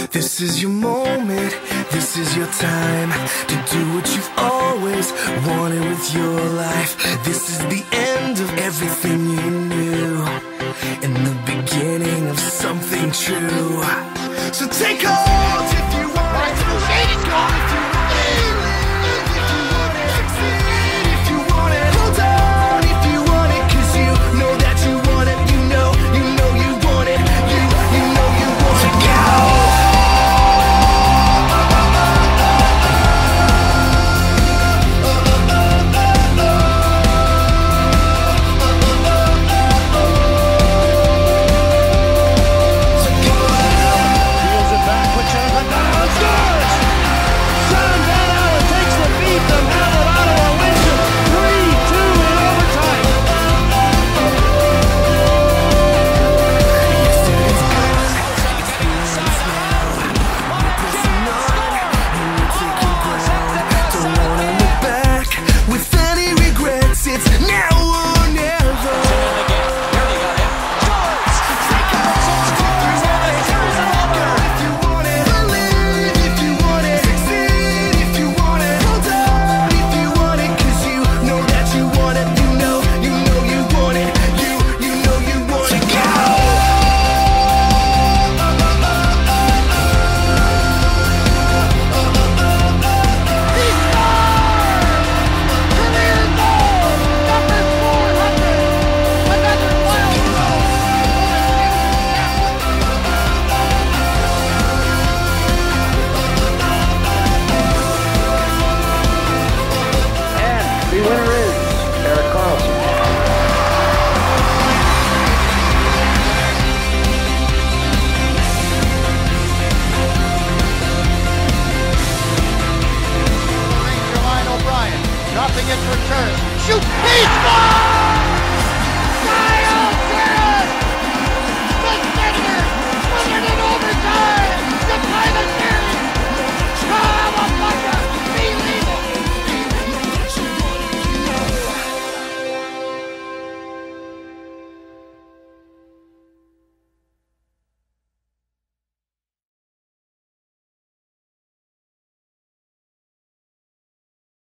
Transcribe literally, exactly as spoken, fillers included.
This is your moment, this is your time to do what you've always wanted with your life. This is the end of everything you knew, and the beginning of something true. So take hold if you want it. Go if you want it. Live if you want it. Succeed if you want it. Hold on if you want it, 'cause you know that you want it. You know, you know you want it. You, you know you want it. Go! Dropping it for turn. Shoot! He scores!